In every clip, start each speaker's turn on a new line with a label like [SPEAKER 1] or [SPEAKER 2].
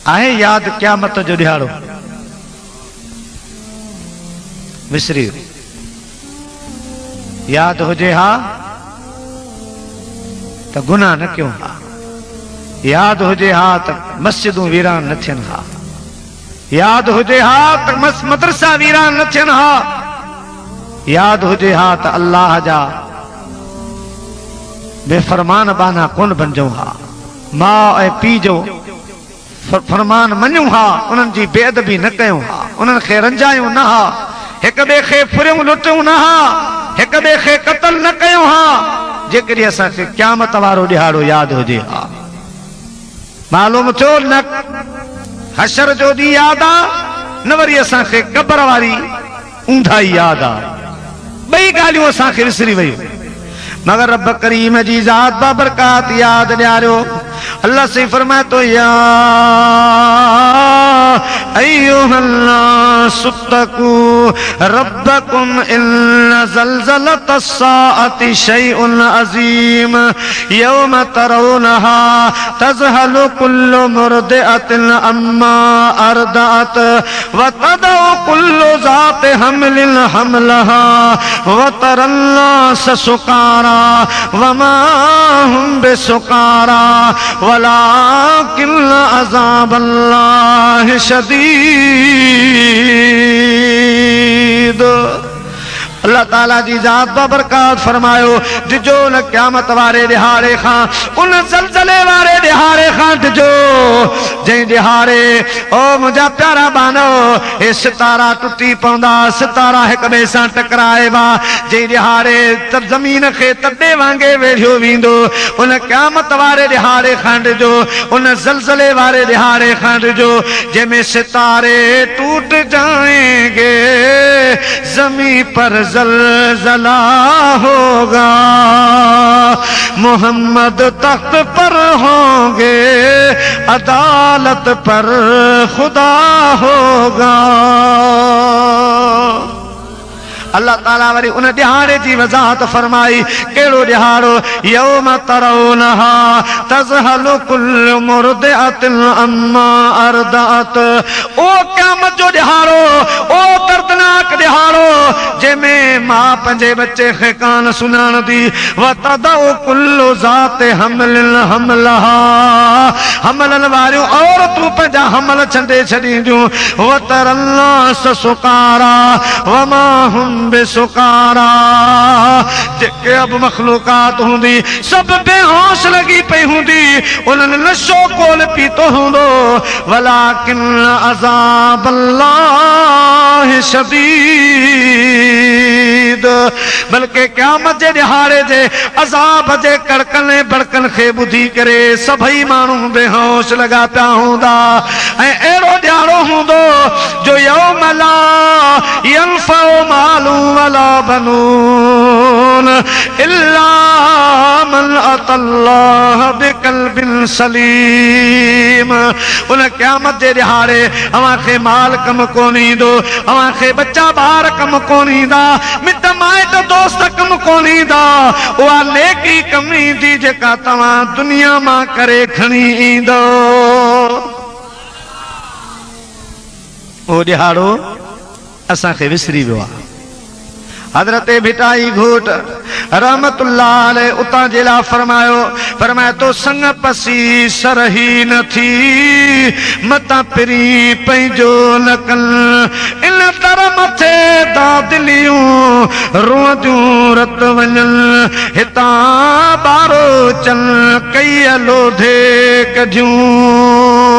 [SPEAKER 1] आहे याद क़यामत जो ॾिहाड़ो विसरी याद हुजे हा त गुनाह न कयूं हा याद हुजे हा त मस्जिदूं वीरान न थियनि हा याद हुजे हा त मदरसा वीरान न थियनि हा याद हुजे हा त अल्लाह जा बेफरमान बाना कोन बणजूं हा माउ ऐं पीउ जो फरमान मञूं हा उन्हनि जी बेअदबी न कयूं हा उन्हनि खे रंजायूं न हा हिक ॿिए खे फुरियूं लुटियूं न हा हिक ॿिए खे क़त्ल न कयूं हा जेकॾहिं असांखे क़यामत वारो ॾिहाड़ो यादि हुजे हा मालूम थियो न हशर जो ॾींहुं यादि आहे न वरी असांखे क़बर वारी ऊंधाई यादि आहे ॿई ॻाल्हियूं असांखे विसरी वयूं मगर रब करीम जी ज़ात बाबरकात याद ॾियारियो अल्लाह से फरमाए तो या अय्युहन्नास तक़ू रब्बकुम इन्न ज़लज़लतस्साअति शैउन अज़ीम यौम तरौनहा तज़हलु कुल्लु मुर्दिअतिन अम्मा अर्दअत व तदउ कुल्लु ज़ाति हम्लिन हमलहा व तरन्नास सुकारा वमा हुम बिसुकारा वलाकिन अज़ाबल्लाहि शदीद अल्लाह ताला जी ज़ात बाबरकात फरमायो डिजो न क़यामत वारे ॾिहाड़े खां उन ज़लज़ले वारे ॾिहाड़े खां डिजो जंहिं ॾिहाड़े ओ मुंहिंजा प्यारा बानो हे सितारा टुटी पवंदा सितारा हिक ॿिए सां टकराइबा जंहिं ॾिहाड़े त ज़मीन खे तॾे वांगे वेढ़ियो वेंदो उन क़यामत वारे ॾिहाड़े खां डिजो उन ज़लज़ले वारे ॾिहाड़े खां डिजो जंहिंमें सितारे टूट जाएंगे ज़मीन पर ज़लज़ला होगा मोहम्मद तख्त पर होंगे अदालत पर खुदा होगा अल्लाह ताला वरी उन ॾिहाड़े जी वज़ाहत फरमाई कहिड़ो ॾिहाड़ो यौम तरौनहा तज़हलु कुल्लु मुर्दिअतिन अम्मा अर्दअत ओ क़यामत जो ॾिहाड़ो ओ दर्दनाक ॾिहाड़ो जंहिंमें मां पंहिंजे बच्चे खे कान सुञाणंदी व तदउ कुल्लु ज़ाति हम्लिन हमलहा हमलनि वारियूं औरतूं पंहिंजा हमल छंडे छॾींदियूं व तरन्नास सुकारा वमा हुम बेसुकारा जेके अब मखलूकात हूंदी सब बेहोश लगी पई हूंदी उन्हनि नशो कोल पीतो हूंदो वलाकिन अज़ाबल्लाहि शदीद बल्कि क़यामत जे ॾिहाड़े जे अज़ाब जे कड़कन भड़कन खे ॿुधी करे सभई माण्हू बेहोश लॻा पिया हूंदा ऐं अहिड़ो ॾिहाड़ो हूंदो जो यौम ला यंफ़उ मालु वला बनून इल्ला मन अतल्लाह बिक़ल्बिन सलीम उन क़यामत जे ॾिहाड़े अवां खे माल कम कोन ईंदो अवां खे बच्चा ॿार कम कोन ईंदा मिट माइट दोस्त कम कोन ईंदा उहा नेकी कम ईंदी जेका तव्हां दुनिया मां करे खणी ईंदो उहो ॾिहाड़ो असांखे विसरी वियो आहे हज़रत भिटाई घोट रहमतुल्लाह अलैह उतां जे लाइ फरमायो तो संग पसी सरही न थी मता पिरी पंहिंजो न कन इन तर मथे दादिलियूं रोदियूं रत वञनि हितां ॿारो चन कई लोधे कढियूं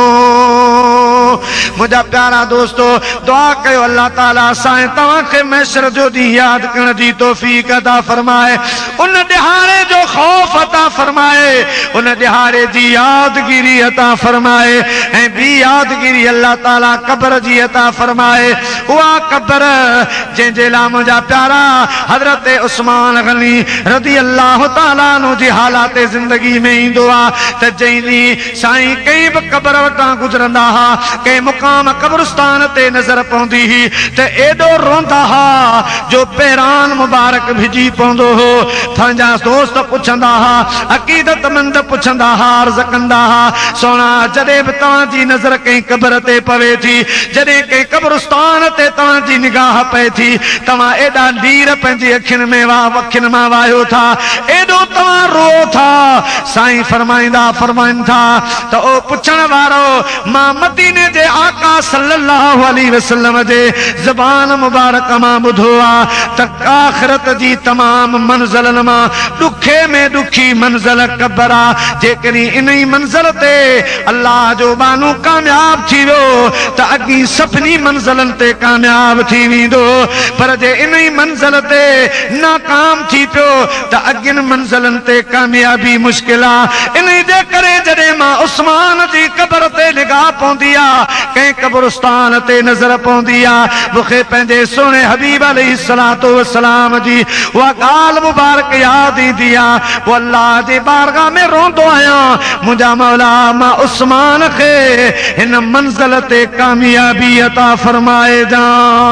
[SPEAKER 1] मुझा प्यारा दोस्तों दुआ कयो अल्लाह ताला साईं तव्हां खे महशर जो ॾींहुं यादि करण जी तौफ़ीक़ अता फरमाए उन ॾिहाड़े जो ख़ौफ़ अता फरमाए उन ॾिहाड़े जी यादगिरी अता फरमाए ऐं ॿी यादगिरी अल्लाह ताला क़ब्र जी अता फरमाए उहा क़ब्र जंहिंजे लाइ मुंहिंजा प्यारा हज़रत उस्मान गनी रज़ी अल्लाह ताला अन्हु जी हालात ज़िंदगी में ईंदो आहे त जंहिं ॾींहुं साईं कंहिं बि क़ब्र वटां गुज़रंदा हुआ कंहिं तमाम कब्रिस्तान ते नजर पौंदी ही ते एडो रोंदा हा जो पैरान मुबारक भिजी पौंदो हो। थांजा दोस्त पुछंदा हा, अकीदतमंद पुछंदा हा, अर्ज़ कंदा हा, सोना जॾहिं बि तव्हां जी नज़र कंहिं क़ब्र ते पवे थी, जॾहिं कंहिं कब्रिस्तान ते तव्हां जी निगाह पए थी, तव्हां एॾा नीर पंहिंजी अखियुनि में अखियुनि मां वायो था, एॾो तव्हां रो था। साईं फरमाइनि था त ओ पुछण वारो, मां मदीने जे आका सल्लल्लाहु अलैहि वसल्लम जे ज़बान मुबारक मां ॿुधो आहे त आख़िरत जी तमाम मंज़िलनि मां ॾुखे में ॾुखी मंज़िल क़ब्र आहे। जेकॾहिं इन ई मंज़िल ते अल्लाह जो बानू कामयाब थी वियो त अॻी सभिनी मंज़िलनि ते कामयाब थी वेंदो, पर जे इन ई मंज़िल ते नाकाम थी पियो त अॻियुनि मंज़िलनि ते कामयाबी मुश्किल आहे। इन जे करे जॾहिं मां उस्मान जी क़ब्र ते निगाह पवंदी आहे, कंहिं कब्रिस्तान ते नज़र पवंदी आहे, मूंखे पंहिंजे सोने हबीब अलैहिस्सलातु वस्सलाम जी उहा ॻाल्हि मुबारक यादि ईंदी आहे। पोइ अल्लाह जे बारगाह में रोंदो आहियां, मुंहिंजा मौला मां उस्मान खे हिन मंज़िल ते कामयाबी अता फरमाए जा।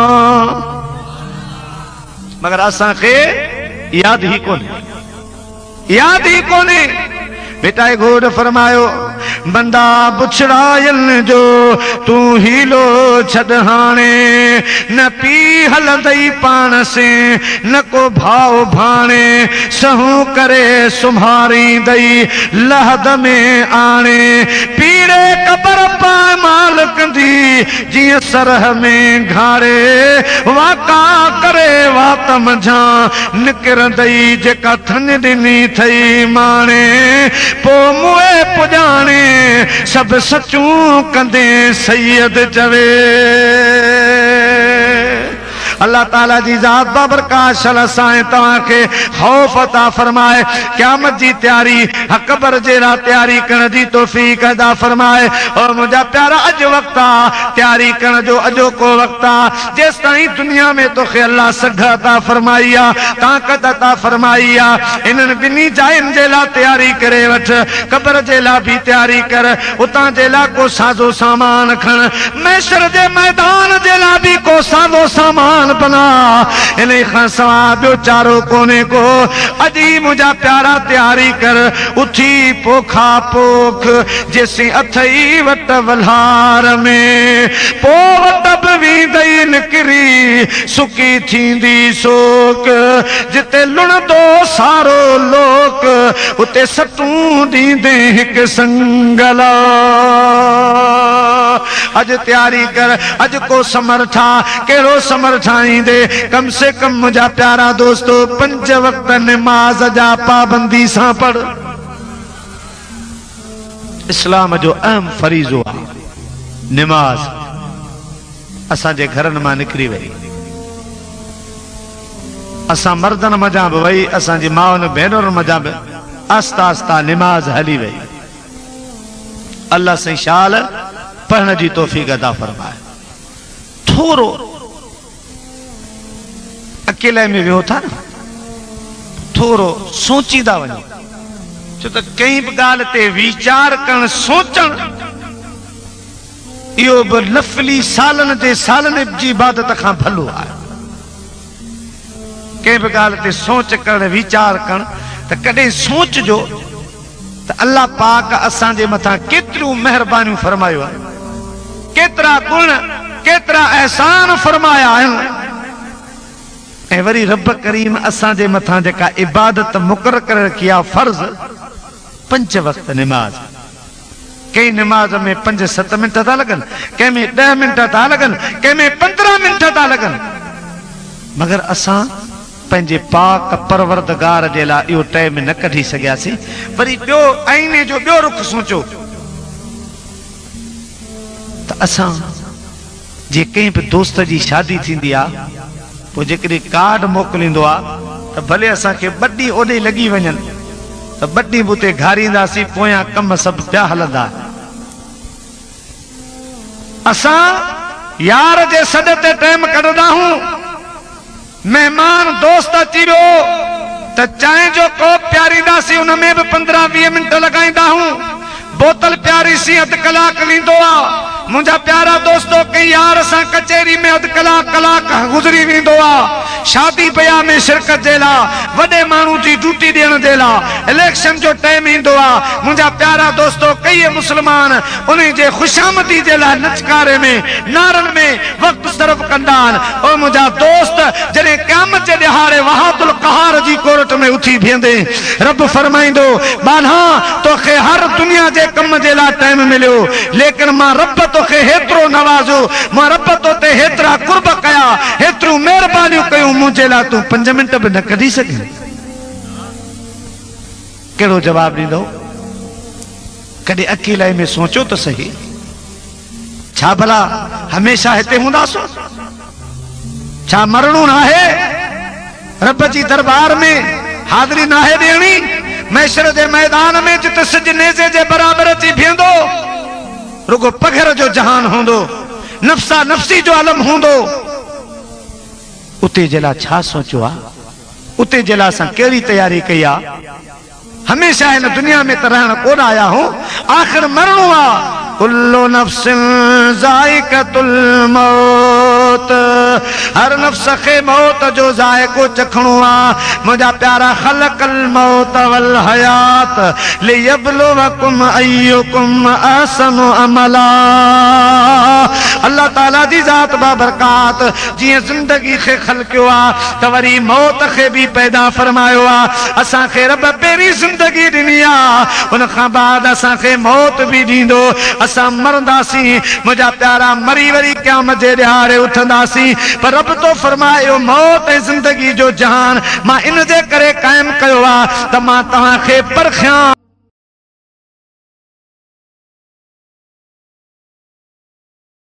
[SPEAKER 1] मगर असांखे यादि ई कोन्हे। बेटा घोड़ फरमायो, बंदा बुछड़ायल जो तू हीलो छद हाणे, न पी हलंदई पाण से न को भाव भाणे, सहू करे सुम्हारी दई लहद में आणे, पीड़े कबर पामाल कंदी जिया सरह में घाड़े, वाका करे वातम जा निकिरंदई जेका थन ॾिनी थई माणे, पो मुए पुजाने सब सचूं कंदे सैयद चवे। अल्लाह ताला जी ज़ात बाबरकाश साईं तव्हां खे खौफ अता फरमाए, क़यामत जी तैयारी क़ब्र जे लाइ तैयारी करण जी तौफ़ीक़ अता फरमाए। और मुंहिंजा प्यारा अॼु वक़्तु आहे तैयारी करण जो, अॼोको वक़्तु आहे जेसि ताईं दुनिया में तोखे अल्लाह सघ अता फरमाई आहे, ताक़त अता फरमाई आहे। इन्हनि ॿिन्ही जायुनि जे लाइ तैयारी करे वठ, क़ब्र जे लाइ बि तैयारी कर, उतां जे लाइ को साज़ो सामान खण, महशर जे मैदान जे लाइ बि को साज़ो सामान बना, इन खां सवाइ ॿियो चारो कोन्हे को। अॼु मुंहिंजा प्यारा तैयारी कर, उथी पोखा पोख जेसीं अथई वट वल्हार में, पो वट बि वेंदई निकिरी सुकी थींदी सोक, जिते लुणंदो सारो लोक उते सतूं ॾींदे हिकु संगला। अॼु तैयारी कर, अॼु को समर ठा, कहिड़ो समर ठाहींदे, कम से कम मुंहिंजा प्यारा दोस्तो 5 वक़्त नमाज़ जा पाबंदी सां पढ़। इस्लाम जो अहम फरीज़ो आहे नमाज़। असांजे घरनि मां निकिरी वई, असां मर्दनि मज़ा बि वई, असांजी माउनि भेनरुनि मज़ा बि आस्ता आस्ता नमाज़ हली वई। अल्लाह साईं शाल पढ़ने की तौफीक अता फरमाए। थोरो अकेले में वियो था न, थोरो सोचींदा वञो, छो त कई बि ॻाल्हि ते वीचार करण सोचण, इहो बि नफ़ली सालनि ते सालनि जी इबादत खां भलो आहे। कंहिं बि ॻाल्हि ते सोच करण, वीचार करण, त कॾहिं सोचजो त अल्लाह पाक असांजे मथां केतिरियूं महिरबानियूं फरमायो आहे, केतिरा गुण, केतिरा एहसान फरमाया आहिनि। ऐं वरी रब करीम असांजे मथां जेका इबादत मुक़रर करे रखी आहे फर्ज़, 5 वक़्त नमाज़। कई नमाज में 5-7 मिंट था लॻनि, कंहिं में 10 मिंट था लॻनि, कंहिं में 15 मिंट था लॻनि, मगर असां पंहिंजे पाक परवरदिगार जे लाइ इहो टाइम न कढी सघियासीं। वरी ॿियो आईने जो ॿियो रुख सोचो त असां जे कंहिं बि दोस्त जी शादी थींदी आहे, पोइ जेकॾहिं कार्ड मोकिलींदो आहे त भले असांखे 2 ॾींहं ओॾे लॻी वञनि, त 2 ॾींहं बि उते घारींदासीं, पोयां कम सभु पिया हलंदा। असां यार जे सॾ ते टाइम कढंदा आहियूं, मेहमान दोस्त अची वियो त चांहि जो कोप पियारींदासीं, उन में बि 15-20 मिंट लॻाईंदा आहियूं। बोतल पियारीसीं, 1/2 कलाक लींदो आहे, मुझा प्यारा दोस्तों कई यार सा कचेरी में अध कलाक कलाक गुजरी वेंदो आ शादी ब्याह में शिरकत जे ला वडे मानू जी ड्यूटी देण जे ला इलेक्शन जो टाइम इंदो आ मुझा प्यारा दोस्तों कई मुसलमान उन्हें जे खुशामदी जे ला नचकारे में नारन में वक्त सर्फ कंदान ओ मुझा दोस्त जने क़यामत जे दिहाड़े वहातुल क़हार जी कोर्ट में उठी भेंदे रब फरमाइंदो बाना तोखे हर दुनिया जे कम जे ला टाइम मिलियो लेकिन मां रब तोखे हेतरो नवाजो मां रब तोते हेतरा कुर्ब कया हेतरू मेहरबानी कयो मुझे ला तू 5 मिनट भी न कढी सके केड़ो जवाब दींदो कदे अकेले में सोचो तो सही छा भला हमेशा हिते हुंदासो छा मरणो ना है रब जी दरबार में हाज़री ना है देनी मैशर दे मैदान में जिते सिज नेज़े जे बराबर अची भेंदो रुगो पघर जो जहान होंदो नफ्सा नफ्सी जो आलम होंदो उते जला छा सोचो आ उते जला सा केड़ी तैयारी कई आ हमेशा इन दुनिया में तरहण कोन आया हूं आखिर मरणो आ कुल्लु नफ्सिन जायकातुल मौत हर नफ्स के मौत जो जायको चखणो आ मुझा प्यारा खलकल मौत वल हयात लियब्लुवकुम अय्युकुम अहसनु अमला अल्लाह ताला दी जात बाबरकात जी जिंदगी के खलक्यो आ त वरी मौत के भी पैदा फरमायो आ असा के रब पेरी जिंदगी दिनी आ उन खां बाद असा के मौत भी दींदो असा मरंदासी मुझा प्यारा मरी वरी क़यामत जे दिहाड़े उठंदासी पर रब तो फरमायो मौत ऐं जिंदगी जो जहान मां इन जे करे कायम कयो आ त मां तव्हां खे परखियां